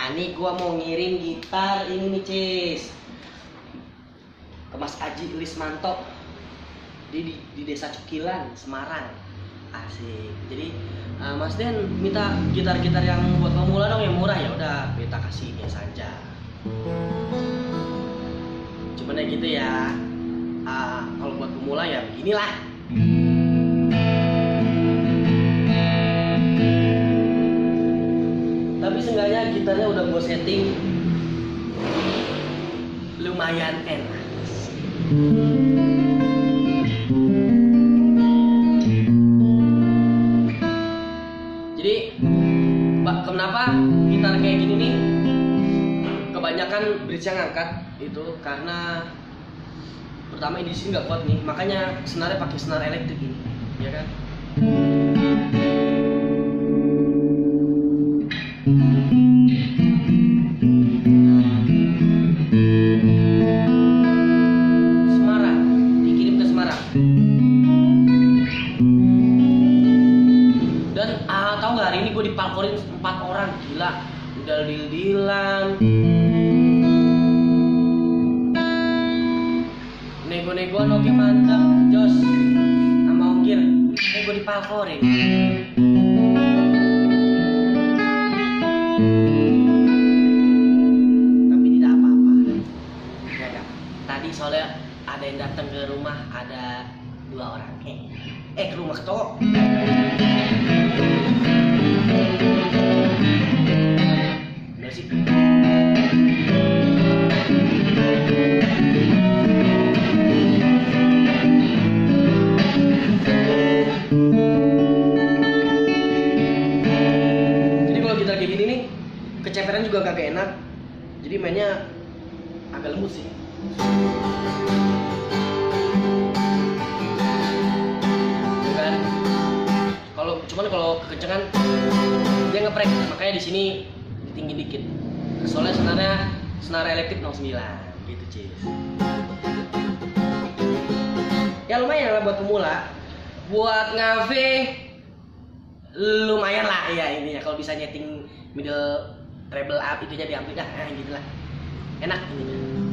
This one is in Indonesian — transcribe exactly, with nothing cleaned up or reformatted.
nih gua mau ngirim gitar ini nih Cis ke Mas Aji Lismanto di, di, di Desa Cukilan, Semarang. Asik. Jadi uh, Mas Den minta gitar-gitar yang buat pemula dong yang murah, ya udah kita kasih biasa aja. Cuman ya gitu ya. Uh, kalau buat pemula ya beginilah. Tapi seenggaknya gitarnya udah gue setting lumayan enak. Jadi kenapa gitar kayak gini nih kebanyakan bridge yang ngangkat itu karena pertama di sini nggak kuat nih, makanya senarnya pakai senar elektrik ini, ya kan? Semarang, dikirim ke Semarang. Dan ah, tahu nggak hari ini gue dipalkorin empat orang, gila, udah deal-dealan, nego-negoan oke mantap, Jos sama ongkir, eh gue dipalkorin. Tapi tidak apa-apa, ya kan? Tadi soalnya ada yang datang ke rumah, ada dua orang, eh, eh ke rumah ke toko. Udah sih. Keceperan juga kagak enak, jadi mainnya agak lembut sih. Kan? Kalau cuman kalau kekencangan dia ngeprek, makanya di sini tinggi dikit. Soalnya senarnya senar elektrik nol sembilan gitu Cis. Ya lumayan lah buat pemula, buat ngafe lumayan lah ya intinya kalau bisa nyeting middle treble up itunya diambil dah, nah, gitu lah, enak ini.